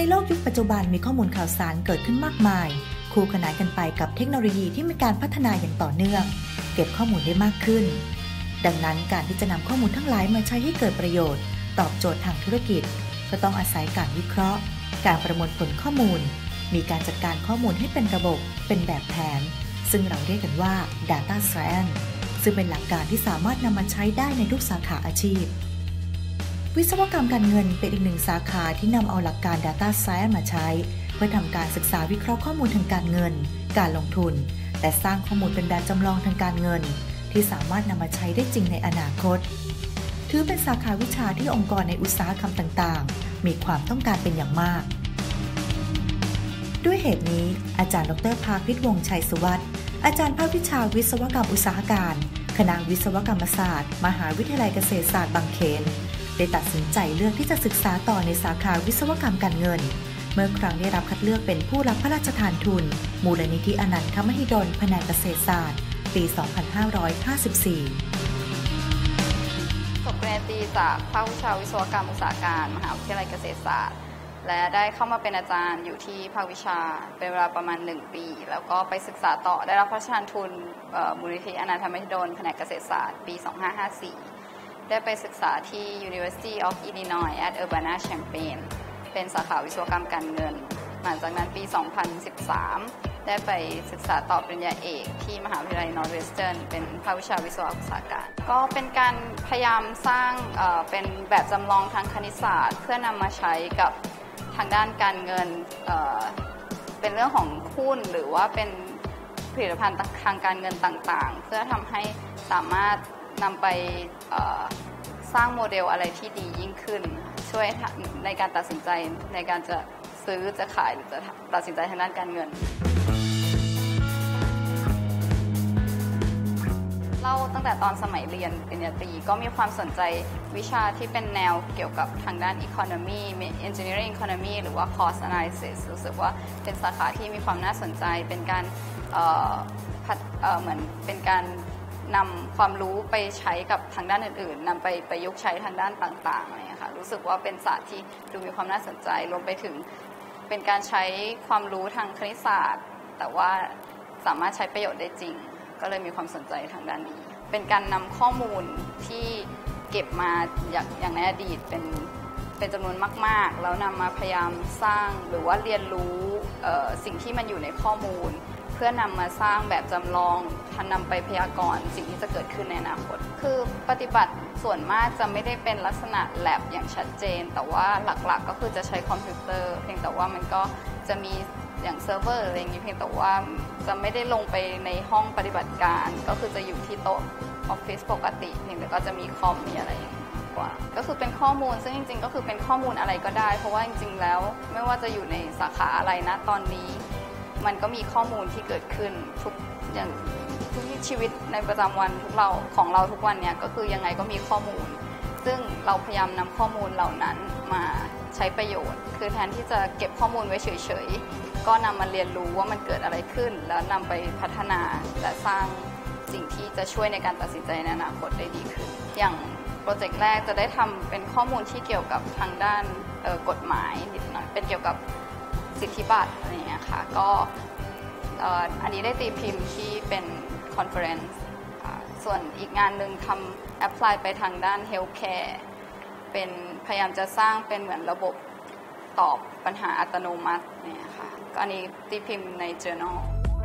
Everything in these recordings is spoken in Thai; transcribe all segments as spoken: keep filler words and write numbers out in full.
โลกยุคปัจจุบันมีข้อมูลข่าวสารเกิดขึ้นมากมายคู่ขนานกันไปกับเทคโนโลยีที่มีการพัฒนาอย่างต่อเนื่องเก็บข้อมูลได้มากขึ้นดังนั้นการที่จะนำข้อมูลทั้งหลายมาใช้ให้เกิดประโยชน์ตอบโจทย์ทางธุรกิจก็ต้องอาศัยการวิเคราะห์การประมวลผลข้อมูลมีการจัดการข้อมูลให้เป็นระบบเป็นแบบแผนซึ่งเราเรียกกันว่า Data Science ซึ่งเป็นหลักการที่สามารถนำมาใช้ได้ในทุกสาขาอาชีพวิศวกรรมการเงินเป็นอีกหนึ่งสาขาที่นำเอาหลักการ Data Science มาใช้เพื่อทำการศึกษาวิเคราะห์ข้อมูลทางการเงินการลงทุนและสร้างข้อมูลเป็นแบบจำลองทางการเงินที่สามารถนำมาใช้ได้จริงในอนาคตถือเป็นสาขาวิชาที่องค์กรในอุตสาหกรรมต่างๆมีความต้องการเป็นอย่างมากด้วยเหตุนี้อาจารย์ดร.ภาคิต วงศ์ชัยสุวัฒน์อาจารย์ภาควิชาวิศวกรรมอุตสาหการคณะวิศวกรรมศาสตร์มหาวิทยาลัยเกษตรศาสตร์บางเขนได้ตัดสินใจเลือกที่จะศึกษาต่อในสาขาวิศวกรรมการเงินเมื่อครั้งได้รับคัดเลือกเป็นผู้รับพระราชทานทุนมูลนิธิอนันทมหิดลแผนกเกษตรศาสตร์ปี สองพันห้าร้อยห้าสิบสี่จบปริญญาตรีจากภาควิชาวิศวกรรมอุตสาหการมหาวิทยาลัยเกษตรศาสตร์และได้เข้ามาเป็นอาจารย์อยู่ที่ภาควิชาเป็นเวลาประมาณหนึ่งปีแล้วก็ไปศึกษาต่อได้รับพระราชทานทุนมูลนิธิอนันทมหิดลแผนกเกษตรศาสตร์ปี สองพันห้าร้อยห้าสิบสี่ ได้ไปศึกษาที่ University of Illinois at Urbana-Champaign เป็นสาขาวิศวกรรมการเงินหลังจากนั้นปี สองพันสิบสาม ได้ไปศึกษาต่อปริญญาเอกที่มหาวิทยาลัย Northwestern เป็นภาควิชาวิศวกรรมอุตสาหการก็เป็นการพยายามสร้างเอ่อเป็นแบบจำลองทางคณิตศาสตร์เพื่อนำมาใช้กับทางด้านการเงินเอ่อเป็นเรื่องของหุ้นหรือว่าเป็นผลิตภัณฑ์ทางการเงินต่างๆเพื่อทำให้สามารถนำไปเอ่อสร้างโมเดลอะไรที่ดียิ่งขึ้นช่วยในการตัดสินใจในการจะซื้อจะขายหรือจะตัดสินใจทางด้านการเงินเล่าตั้งแต่ตอนสมัยเรียนปริญญาตรีก็มีความสนใจวิชาที่เป็นแนวเกี่ยวกับทางด้าน economy engineering economy หรือว่า cost analysis รู้สึกว่าเป็นสาขาที่มีความน่าสนใจเป็นการเอ่อเอ่อเหมือนเป็นการนำความรู้ไปใช้กับทางด้านอื่นๆนำไปประยุกต์ใช้ทางด้านต่างๆอะไรอย่างเงี้ยค่ะรู้สึกว่าเป็นศาสตร์ที่ดูมีความน่าสนใจรวมไปถึงเป็นการใช้ความรู้ทางคณิตศาสตร์แต่ว่าสามารถใช้ประโยชน์ได้จริงก็เลยมีความสนใจทางด้านนี้เป็นการนำข้อมูลที่เก็บมาอย่างอย่างในอดีตเป็นเป็นจำนวนมากๆแล้วนำมาพยายามสร้างหรือว่าเรียนรู้สิ่งที่มันอยู่ในข้อมูลเพื่อนำมาสร้างแบบจำลองนำไปพยากรณ์สิ่งที่จะเกิดขึ้นในอนาคตคือปฏิบัติส่วนมากจะไม่ได้เป็นลักษณะ lab อย่างชัดเจนแต่ว่าหลักๆก็คือจะใช้คอมพิวเตอร์เพียงแต่ว่ามันก็จะมีอย่างเซิร์ฟเวอร์อะไรอย่างนี้เพียงแต่ว่าจะไม่ได้ลงไปในห้องปฏิบัติการก็คือจะอยู่ที่โต๊ะออฟฟิศปกติเพียงแต่ก็จะมีคอมมีอะไรกว่าก็คือเป็นข้อมูลซึ่งจริงๆก็คือเป็นข้อมูลอะไรก็ได้เพราะว่าจริงๆแล้วไม่ว่าจะอยู่ในสาขาอะไรนะตอนนี้มันก็มีข้อมูลที่เกิดขึ้นทุกอย่างทุกชีวิตในประจำวันทุกเราของเราทุกวันเนี้ยก็คือยังไงก็มีข้อมูลซึ่งเราพยายามนำข้อมูลเหล่านั้นมาใช้ประโยชน์คือแทนที่จะเก็บข้อมูลไว้เฉยๆก็นำมาเรียนรู้ว่ามันเกิดอะไรขึ้นแล้วนำไปพัฒนาและสร้างสิ่งที่จะช่วยในการตัดสินใจในอนาคตได้ดีขึ้นอย่างโปรเจกต์แรกจะได้ทำเป็นข้อมูลที่เกี่ยวกับทางด้านกฎหมายนิดหน่อยเป็นเกี่ยวกับสิทธิบัตรอะไรอย่างเงี้ยค่ะก็อันนี้ได้ตีพิมพ์ที่เป็นคอนเฟอเรนซ์ส่วนอีกงานหนึ่งทำแอพพลายไปทางด้านเฮลท์แคร์เป็นพยายามจะสร้างเป็นเหมือนระบบตอบปัญหาอัตโนมัติเนี่ยค่ะก็อันนี้ตีพิมพ์ใน journal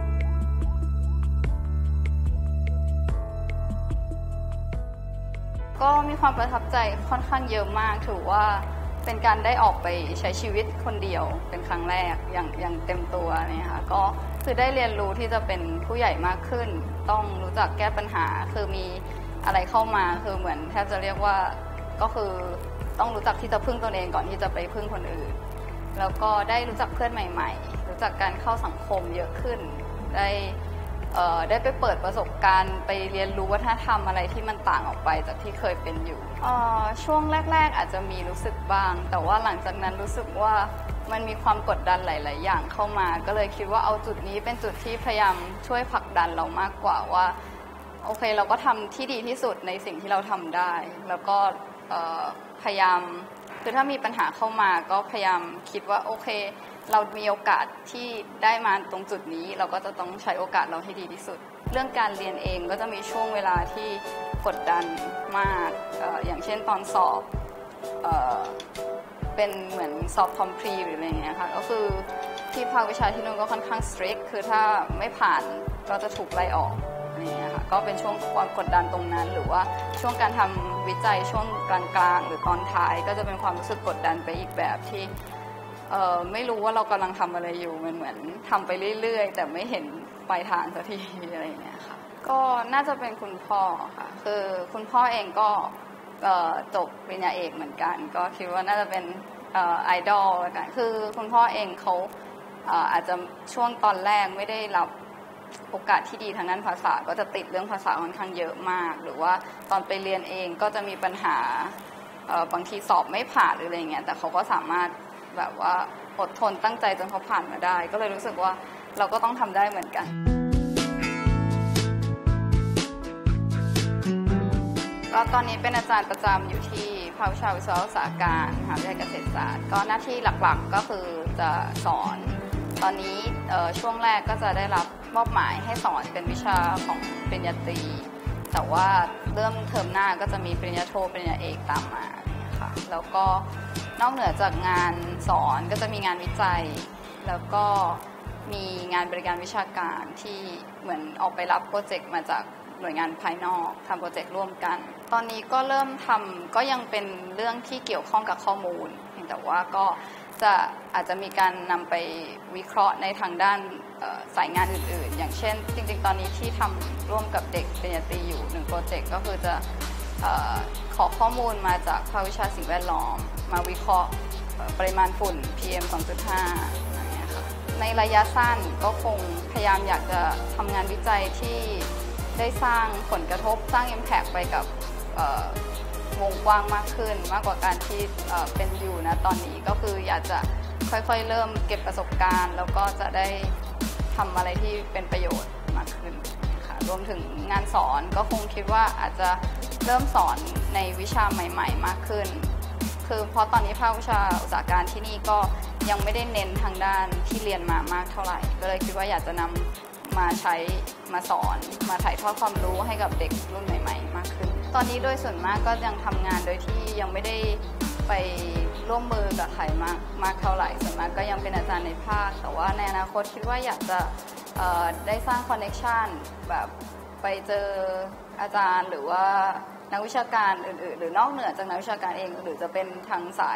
ก็มีความประทับใจค่อนข้างเยอะมากถือว่าเป็นการได้ออกไปใช้ชีวิตคนเดียวเป็นครั้งแรกอย่างอย่างเต็มตัวเนี่ยค่ะก็คือได้เรียนรู้ที่จะเป็นผู้ใหญ่มากขึ้นต้องรู้จักแก้ปัญหาคือมีอะไรเข้ามาคือเหมือนแทบจะเรียกว่าก็คือต้องรู้จักที่จะพึ่งตนเองก่อนที่จะไปพึ่งคนอื่นแล้วก็ได้รู้จักเพื่อนใหม่ๆรู้จักการเข้าสังคมเยอะขึ้นได้เอ่อได้ไปเปิดประสบการณ์ไปเรียนรู้วัฒนธรรมอะไรที่มันต่างออกไปจากที่เคยเป็นอยู่เอ่อช่วงแรกๆอาจจะมีรู้สึกบ้างแต่ว่าหลังจากนั้นรู้สึกว่ามันมีความกดดันหลายๆอย่างเข้ามาก็เลยคิดว่าเอาจุดนี้เป็นจุดที่พยายามช่วยผลักดันเรามากกว่าว่าโอเคเราก็ทำที่ดีที่สุดในสิ่งที่เราทำได้แล้วก็พยายามคือถ้ามีปัญหาเข้ามาก็พยายามคิดว่าโอเคเรามีโอกาสที่ได้มาตรงจุดนี้เราก็จะต้องใช้โอกาสเราให้ดีที่สุดเรื่องการเรียนเองก็จะมีช่วงเวลาที่กดดันมากเอ่ออย่างเช่นตอนสอบเอ่อเป็นเหมือนสอบคอมพลีหรืออะไรเงี้ยค่ะก็คือที่ภาควิชาที่นู่นก็ค่อนข้างสตริกคือถ้าไม่ผ่านก็จะถูกไล่ออกอะไรเงี้ยค่ะก็เป็นช่วงความกดดันตรงนั้นหรือว่าช่วงการทำวิจัยช่วงกลางๆหรือตอนท้ายก็จะเป็นความรู้สึกกดดันไปอีกแบบที่เอ่อไม่รู้ว่าเรากำลังทำอะไรอยู่มันเหมือนทำไปเรื่อยๆแต่ไม่เห็นปลายทางสักทีอะไรเงี้ยค่ะก็น่าจะเป็นคุณพ่อค่ะคือคุณพ่อเองก็จบปริญญาเอกเหมือนกันก็คิดว่าน่าจะเป็นไอดอลกันคือคุณพ่อเองเขาอาจจะช่วงตอนแรกไม่ได้รับโอกาสที่ดีทางด้านภาษาก็จะติดเรื่องภาษาค่อนข้างเยอะมากหรือว่าตอนไปเรียนเองก็จะมีปัญหาบางทีสอบไม่ผ่านหรืออะไรเงี้ยแต่เขาก็สามารถแบบว่าอดทนตั้งใจจนเขาผ่านมาได้ก็เลยรู้สึกว่าเราก็ต้องทำได้เหมือนกันก็ตอนนี้เป็นอาจารย์ประจำอยู่ที่ภาควิชาวิศวะอุตสาหการมหาวิทยาลัยเกษตรศาสตร์ก็หน้าที่หลักๆก็คือจะสอนตอนนี้ช่วงแรกก็จะได้รับมอบหมายให้สอนเป็นวิชาของปริญญาตรีแต่ว่าเริ่มเทอมหน้าก็จะมีปริญญาโทปริญญาเอกตามมาค่ะแล้วก็นอกเหนือจากงานสอนก็จะมีงานวิจัยแล้วก็มีงานบริการวิชาการที่เหมือนออกไปรับโปรเจกต์มาจากหน่วยงานภายนอกทำโปรเจกต์ร่วมกันตอนนี้ก็เริ่มทำก็ยังเป็นเรื่องที่เกี่ยวข้องกับข้อมูลแต่ว่าก็จะอาจจะมีการนำไปวิเคราะห์ในทางด้านสายงานอื่นๆอย่างเช่นจริงๆตอนนี้ที่ทำร่วมกับเด็กปริญญาตรีอยู่หนึ่งโปรเจกต์ก็คือจะขอข้อมูลมาจากภาควิชาสิ่งแวดล้อมมาวิเคราะห์ปริมาณฝุ่น พี เอ็ม สองจุดห้า อย่างเงี้ยค่ะในระยะสั้นก็คงพยายามอยากจะทำงานวิจัยที่ได้สร้างผลกระทบสร้าง impact ไปกับวงกว้างมากขึ้นมากกว่าการที่เป็นอยู่นะตอนนี้ก็คืออยากจะค่อยๆเริ่มเก็บประสบการณ์แล้วก็จะได้ทำอะไรที่เป็นประโยชน์มากขึ้นค่ะรวมถึงงานสอนก็คงคิดว่าอาจจะเริ่มสอนในวิชาใหม่ๆมากขึ้นคือเพราะตอนนี้ภาควิชาอุตสาหการที่นี่ก็ยังไม่ได้เน้นทางด้านที่เรียนมามากเท่าไหร่ก็เลยคิดว่าอยากจะนำมาใช้มาสอนมาถ่ายทอดความรู้ให้กับเด็กรุ่นใหม่ๆมากขึ้นตอนนี้โดยส่วนมากก็ยังทำงานโดยที่ยังไม่ได้ไปร่วมมือกับใครมากมากเท่าไหร่ส่วนมากก็ยังเป็นอาจารย์ในภาคแต่ว่าในอนาคตคิดว่าอยากจะได้สร้างคอนเนคชันแบบไปเจออาจารย์หรือว่านักวิชาการอื่นๆหรือนอกเหนือจากนักวิชาการเองหรือจะเป็นทางสาย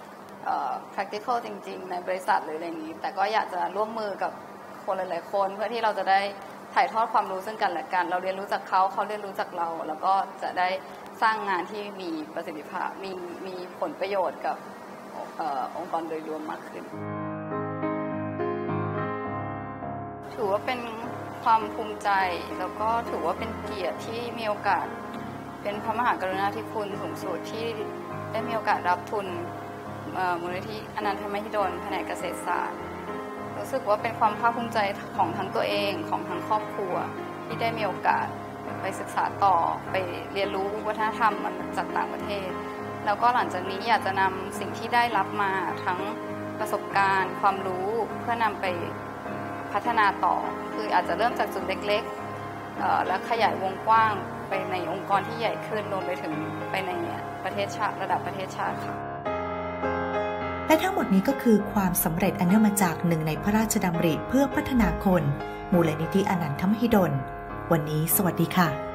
practical จริงๆในบริษัทหรืออะไรอย่างนี้แต่ก็อยากจะร่วมมือกับคนหลายๆคนเพื่อที่เราจะได้ถ่ายทอดความรู้ซึ่งกันและกันเราเรียนรู้จากเขาเขาเรียนรู้จากเราแล้วก็จะได้สร้างงานที่มีประสิทธิภาพมีมีผลประโยชน์กับเอ่อองค์กรโดยรวมมากขึ้นถือว่าเป็นความภูมิใจแล้วก็ถือว่าเป็นเกียรติที่มีโอกาสเป็นพระมหากรุณาธิคุณสูงสุดที่ได้มีโอกาสรับทุนมูลนิธิอนันทมหิดลแผนกเกษตรศาสตร์รู้สึกว่าเป็นความภาคภูมิใจของทั้งตัวเองของทั้งครอบครัวที่ได้มีโอกาสไปศึกษาต่อไปเรียนรู้วัฒนธรรมจากต่างประเทศแล้วก็หลังจากนี้อยากจะนำสิ่งที่ได้รับมาทั้งประสบการณ์ความรู้เพื่อนำไปพัฒนาต่อคืออาจจะเริ่มจากจุดเล็กๆและขยายวงกว้างไปในองค์กรที่ใหญ่ขึ้นรวมไปถึงไปในประเทศชาติระดับประเทศชาติค่ะและทั้งหมดนี้ก็คือความสำเร็จอันเนื่องมาจากหนึ่งในพระราชดำริเพื่อพัฒนาคนมูลนิธิอนันทมหิดลวันนี้สวัสดีค่ะ